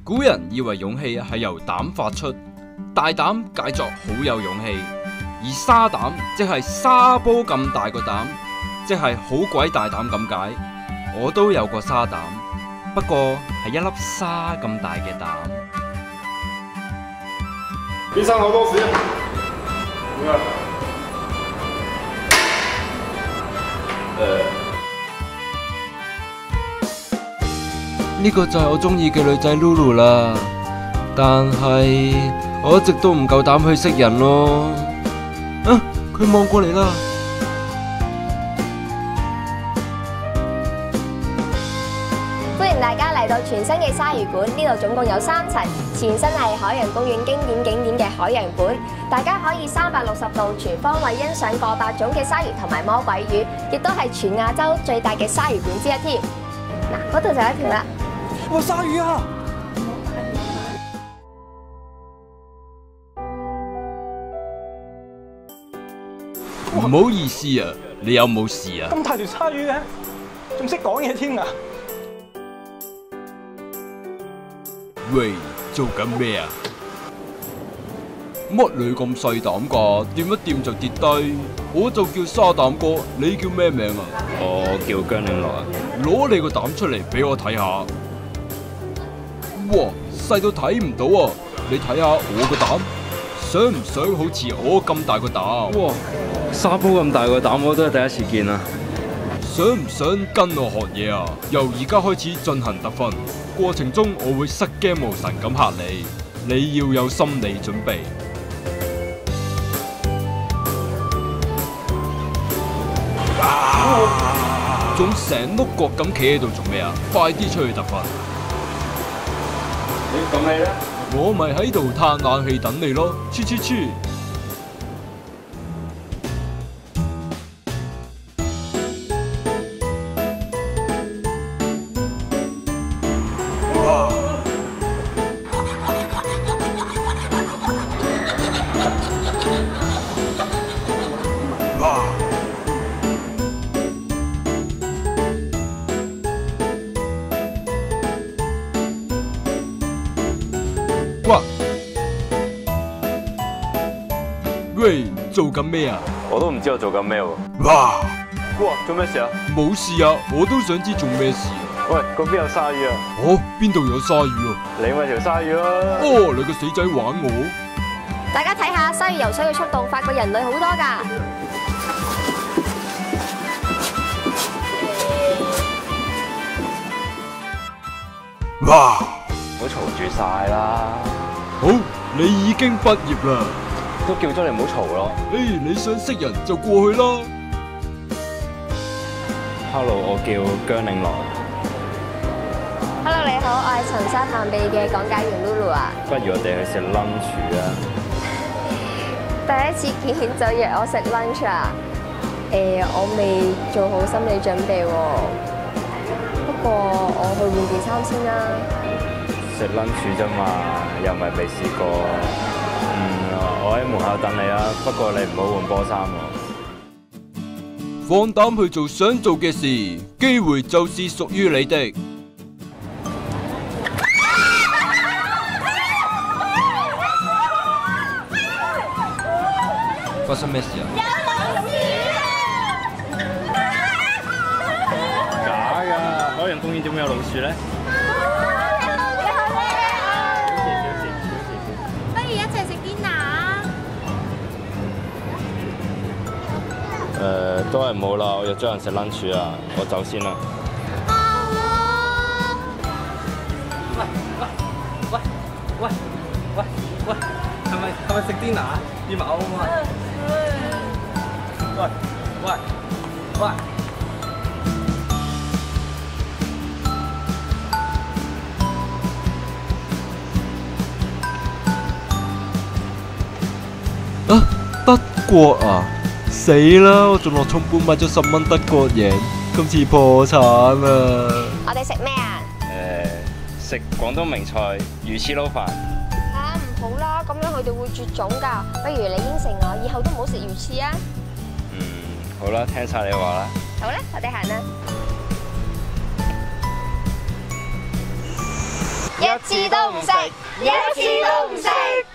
古人以為勇氣係由膽發出，大膽解作好有勇氣，而沙膽即係沙煲咁大個膽，即係好鬼大膽咁解。我都有個沙膽，不過係一粒沙咁大嘅膽。 地上好多時， 呢個就係我中意嘅女仔 Lulu 啦，但係我一直都唔夠膽去識人咯。啊，佢望過嚟啦！ 歡迎大家嚟到全新嘅鯊魚館，呢度總共有3層，前身係海洋公園經典景點嘅海洋館，大家可以360度全方位欣賞過百種嘅鯊魚同埋魔鬼魚，亦都係全亞洲最大嘅鯊魚館之一添。嗱，嗰度就有一條啦。 哇！鯊魚啊！ 唔好意思啊，你有冇事啊？ 咁大條鯊魚嘅，仲識講嘢添啊！ 喂，做緊咩啊？乜你咁細膽㗎？掂一掂就跌低。我就叫沙膽哥，你叫咩名啊？ 我叫姜嶺樂啊！ 攞你個膽出嚟俾我睇下。哇，細到睇唔到啊！你睇下我個膽，想唔想好似我咁大個膽？ 哇，沙煲咁大個膽我都係第一次見啊！ 想唔想跟我學嘢啊？由而家開始進行特訓，過程中我會失驚無神咁嚇你，你要有心理準備。仲成碌角咁企喺度做咩啊？快啲出去特訓！ 咁你咧？ 我咪喺度嘆冷氣等你咯，黐黐黐！哇！喂，做緊咩啊？ 我都唔知我做緊咩喎。 哇！ 哇，做咩事啊？ 冇事啊，我都想知做咩事啊。 喂，嗰邊有鯊魚啊！ 哦，邊度有鯊魚啊？ 你咪條鯊魚咯！ 哦，你個死仔玩我！ 大家睇下鯊魚游水嘅速度，快過人類好多㗎。 哇！ 唔好嘈住晒啦！ 好，你已經畢業啦。 都叫咗你唔好嘈咯。 你想識人就過去啦。 Hello， 我叫姜嶺樂。 Hello， 你好，我係陳沙探秘嘅講解員 Lulu 啊。 不如我哋去食 lunch 啊！ 第一次見就約我食 lunch 啊？我未做好心理準備喎。不過我去換件衫先啦。 食 lunch 啫嘛，又唔係未試過。我喺門口等你啦，不過你唔好換波衫喎。 放膽去做想做嘅事，機會就是屬於你的。發生咩事啊？ 假㗎，海洋公園點會有老鼠咧？ 不如一齊食dinner啊！ 都係冇啦，我約咗人食 lunch 啊，我走先啦。 喂，係咪食 dinner 啊？要埋我啊嘛？喂！ 啊，德國啊！死啦！我仲落重本買咗10蚊德國嘢，今次破產啊！ 我哋食咩啊？ 食廣東名菜魚翅撈飯。 嚇唔好啦，咁樣佢哋會絕種㗎。不如你應承我，以後都唔好食魚翅啊！ 好啦，聽晒你話啦。 好啦，我哋行啦。 一次都唔食，一次都唔食。